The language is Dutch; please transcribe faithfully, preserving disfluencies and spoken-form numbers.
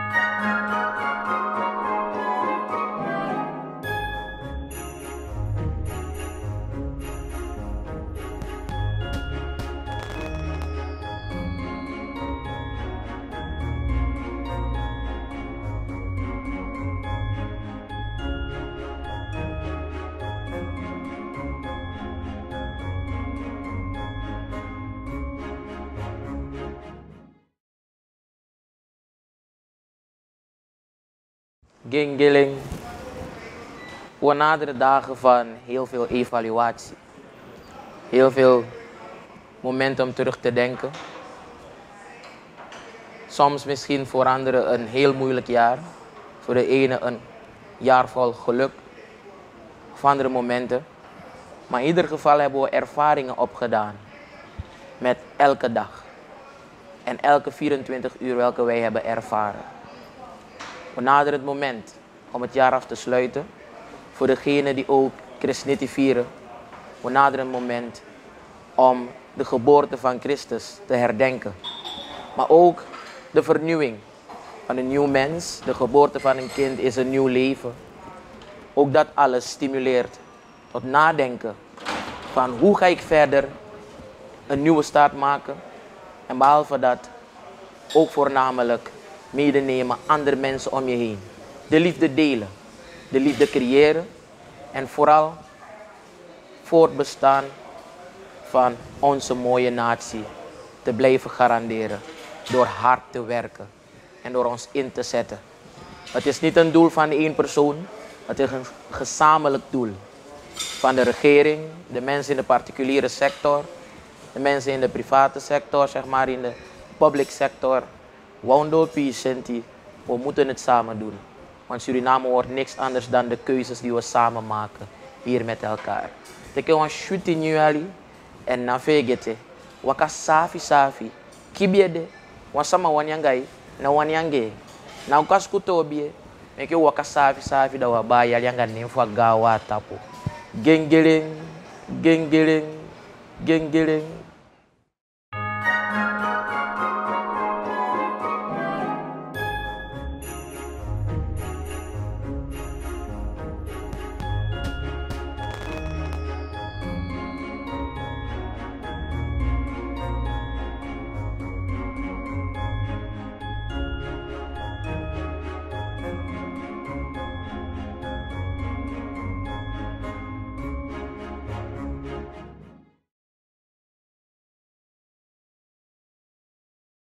Gingeling. We naderen dagen van heel veel evaluatie. Heel veel momenten om terug te denken. Soms misschien voor anderen een heel moeilijk jaar. Voor de ene een jaar vol geluk. Of andere momenten. Maar in ieder geval hebben we ervaringen opgedaan. Met elke dag. En elke vierentwintig uur welke wij hebben ervaren. We naderen het moment om het jaar af te sluiten. Voor degenen die ook Christniti vieren. We naderen het moment om de geboorte van Christus te herdenken. Maar ook de vernieuwing van een nieuw mens. De geboorte van een kind is een nieuw leven. Ook dat alles stimuleert tot nadenken van hoe ga ik verder een nieuwe start maken. En behalve dat ook voornamelijk medenemen andere mensen om je heen. De liefde delen. De liefde creëren. En vooral voortbestaan van onze mooie natie te blijven garanderen. Door hard te werken. En door ons in te zetten. Het is niet een doel van één persoon. Het is een gezamenlijk doel. Van de regering, de mensen in de particuliere sector. De mensen in de private sector, zeg maar in de public sector. Woundopie, Sinti, we moeten het samen doen. Want Suriname wordt niks anders dan de keuzes die we samen maken. Hier met elkaar. Teke wan shuti nyuali en na vegete. Waka safi safi. Kibiede. Wan sama wanyangai na wanyange. Na ukaskuto bie. Meke waka safi safi da wabaya yanga nemfwa gawa tapo. Gengeling, gengeling, gengeling.